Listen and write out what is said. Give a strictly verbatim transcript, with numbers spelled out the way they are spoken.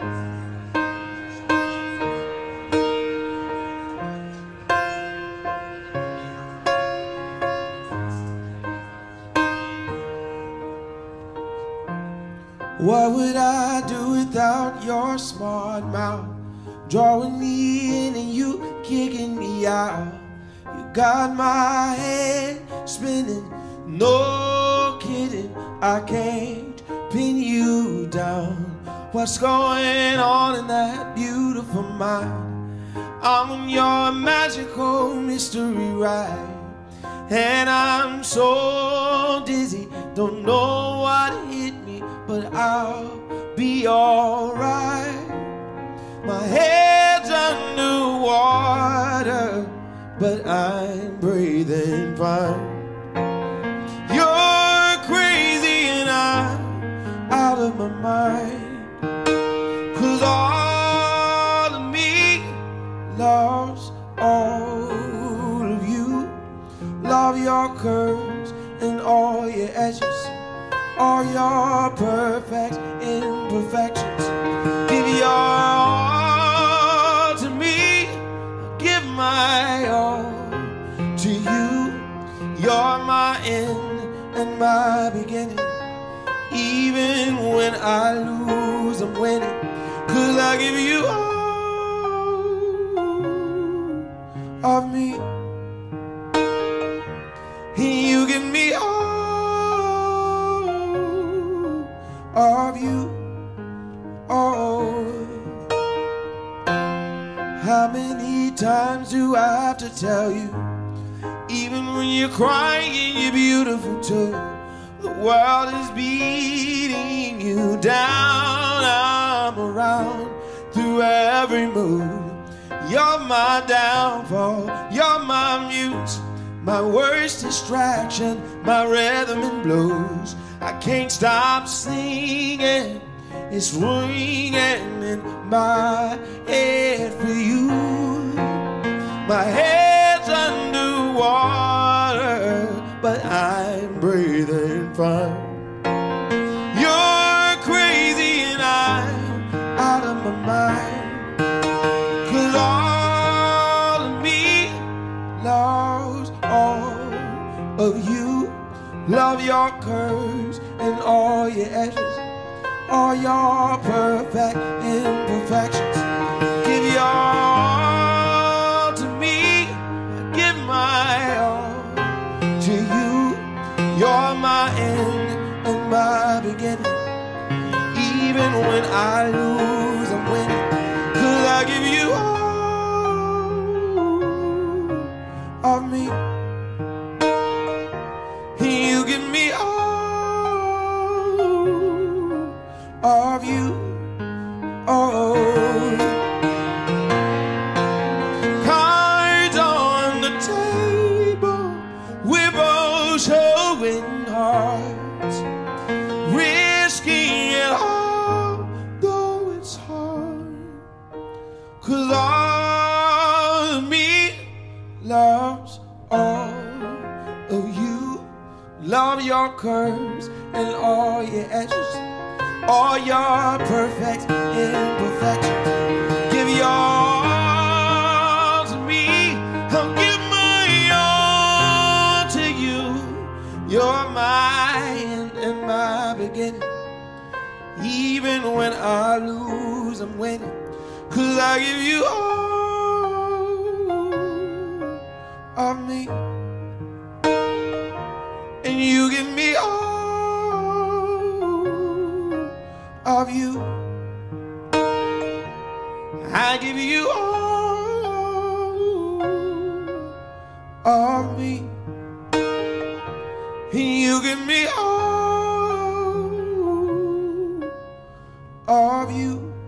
What would I do without your smart mouth? Drawing me in and you kicking me out. You got my head spinning, no kidding. I can't pin you down. What's going on in that beautiful mind? I'm on your magical mystery ride, and I'm so dizzy, don't know what hit me, but I'll be alright. My head's underwater, but I'm breathing fine. You're crazy and I'm out of my mind, 'cause all of me loves all of you. Love your curves and all your edges, all your perfect imperfections. Give your all to me, give my all to you. You're my end and my beginning. Even when I lose, I'm winning, 'cause I give you all of me, and you give me all of you. Oh, how many times do I have to tell you? Even when you're crying, you're beautiful too. The world is beating you down. I'm around through every mood. You're my downfall, you're my muse, my worst distraction, my rhythm and blues. I can't stop singing, it's ringing in my head for you. My head's underwater, but I'm breathing fine. You're crazy and I'm out of my mind, 'cause all of me loves all of you. Love your curves and all your edges, all your perfect imperfections. Give your all to me, give my all to you. You're my end and my beginning. Even when I lose, I'm winning, 'cause I give you all of me, and you give me all of you. Oh, cards on the table, we're both showing hearts, risking it all, though it's hard, 'cause all of me loves all of you. Love your curves and all your edges, all your perfect imperfections. Give your all to me, I'll give my all to you. You're my end and my beginning. Even when I lose, I'm winning, 'cause I give you all of me, and you give me all of you. I give you all of me, and you give me all of you.